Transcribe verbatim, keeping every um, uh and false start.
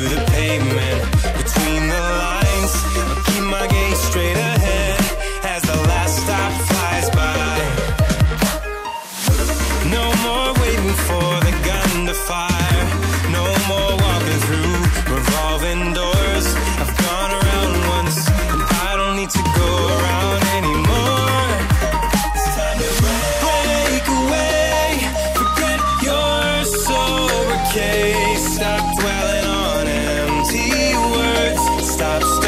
the pavement. Between the lines, I'll keep my gaze straight ahead as the last stop flies by. No more waiting for the gun to fire. No more walking through revolving doors. I've gone around once, and I don't need to go around anymore. It's time to break away. Forget your sober case. Stop dwelling on empty words. Stop